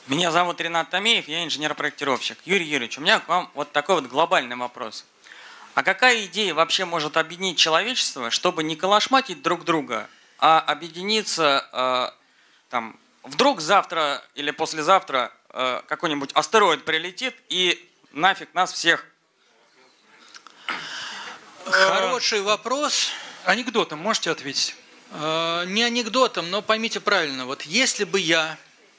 Меня зовут Ренат Томеев, я инженер-проектировщик. Юрий Юрьевич, у меня к вам вот такой вот глобальный вопрос. А какая идея вообще может объединить человечество, чтобы не калашматить друг друга, а объединиться, там, вдруг завтра или послезавтра какой-нибудь астероид прилетит и нафиг нас всех? Хороший вопрос. Анекдотом можете ответить? Не анекдотом, но поймите правильно. Вот если бы я...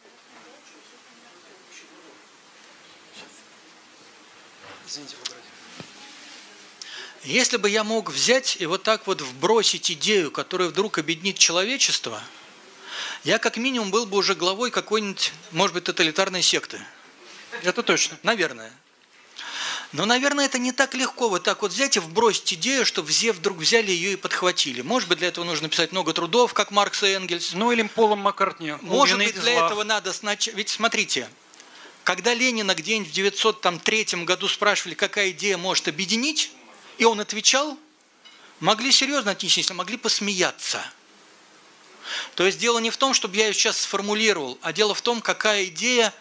Если бы я мог взять и вот так вот вбросить идею, которая вдруг объединит человечество, я как минимум был бы уже главой какой-нибудь, может быть, тоталитарной секты. Это точно. Наверное. Но, наверное, это не так легко вот так вот взять и вбросить идею, чтобы все вдруг взяли ее и подхватили. Может быть, для этого нужно писать много трудов, как Маркс и Энгельс. Ну или Полом Маккартни. Может быть, для этого надо сначала... Ведь смотрите, когда Ленина где-нибудь в 1903 году спрашивали, какая идея может объединить, и он отвечал, могли серьезно отнестись, а могли посмеяться. То есть дело не в том, чтобы я ее сейчас сформулировал, а дело в том, какая идея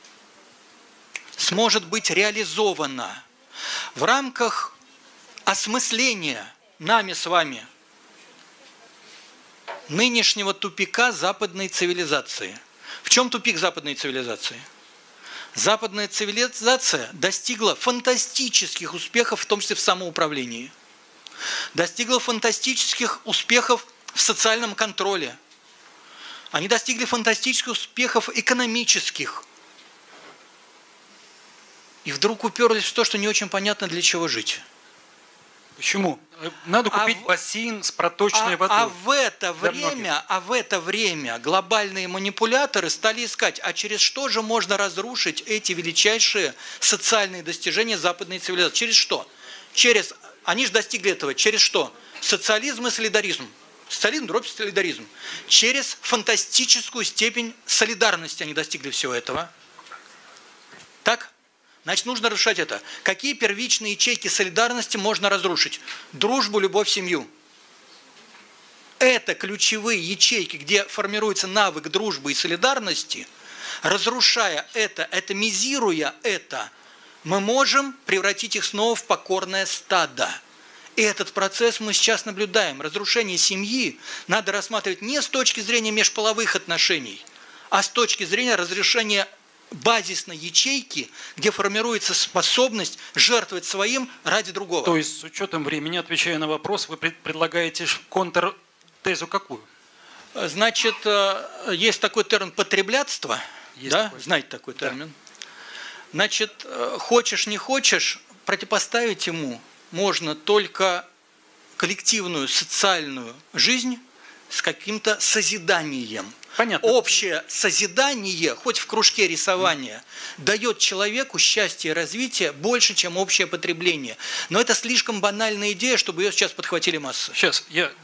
сможет быть реализована в рамках осмысления нами с вами нынешнего тупика западной цивилизации. В чем тупик западной цивилизации? Западная цивилизация достигла фантастических успехов, в том числе в самоуправлении. Достигла фантастических успехов в социальном контроле. Они достигли фантастических успехов экономических. И вдруг уперлись в то, что не очень понятно, для чего жить. Почему? Надо купить бассейн с проточной водой. А в это время глобальные манипуляторы стали искать, а через что же можно разрушить эти величайшие социальные достижения западной цивилизации? Через что? Они же достигли этого. Через что? Социализм и солидаризм. Социализм, дробь солидаризм. Через фантастическую степень солидарности они достигли всего этого. Так? Значит, нужно разрушать это. Какие первичные ячейки солидарности можно разрушить? Дружбу, любовь, семью. Это ключевые ячейки, где формируется навык дружбы и солидарности. Разрушая это, атомизируя это, мы можем превратить их снова в покорное стадо. И этот процесс мы сейчас наблюдаем. Разрушение семьи надо рассматривать не с точки зрения межполовых отношений, а с точки зрения разрешения базисной ячейки, где формируется способность жертвовать своим ради другого. То есть, с учетом времени, отвечая на вопрос, вы предлагаете контртезу какую? Значит, есть такой термин потреблятство. Знаете такой термин? Да. Значит, хочешь не хочешь, противопоставить ему можно только коллективную социальную жизнь с каким-то созиданием. Понятно. Общее созидание, хоть в кружке рисования, дает человеку счастье и развитие больше, чем общее потребление. Но это слишком банальная идея, чтобы ее сейчас подхватили массы. Сейчас, я